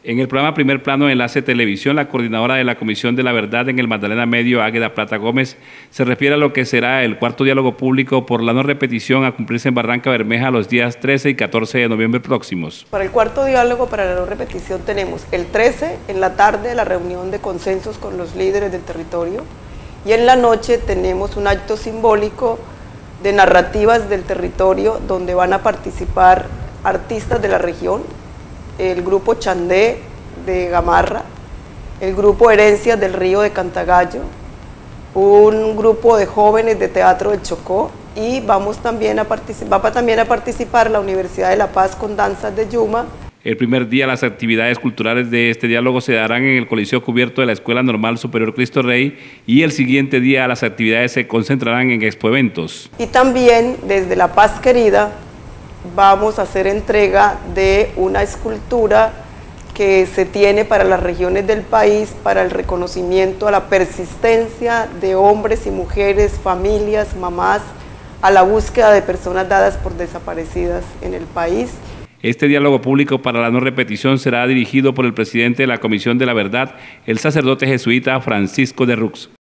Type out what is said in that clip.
En el programa Primer Plano de Enlace Televisión, la coordinadora de la Comisión de la Verdad en el Magdalena Medio, Águeda Plata Gómez, se refiere a lo que será el cuarto diálogo público por la no repetición a cumplirse en Barranca Bermeja los días 13 y 14 de noviembre próximos. Para el cuarto diálogo para la no repetición tenemos el 13 en la tarde la reunión de consensos con los líderes del territorio y en la noche tenemos un acto simbólico de narrativas del territorio donde van a participar artistas de la región, el grupo Chandé de Gamarra, el grupo Herencias del Río de Cantagallo, un grupo de jóvenes de teatro del Chocó y va también a participar la Universidad de La Paz con danzas de Yuma. El primer día las actividades culturales de este diálogo se darán en el Coliseo Cubierto de la Escuela Normal Superior Cristo Rey y el siguiente día las actividades se concentrarán en expoeventos. Y también desde La Paz Querida vamos a hacer entrega de una escultura que se tiene para las regiones del país para el reconocimiento a la persistencia de hombres y mujeres, familias, mamás, a la búsqueda de personas dadas por desaparecidas en el país. Este diálogo público para la no repetición será dirigido por el presidente de la Comisión de la Verdad, el sacerdote jesuita Francisco de Rux.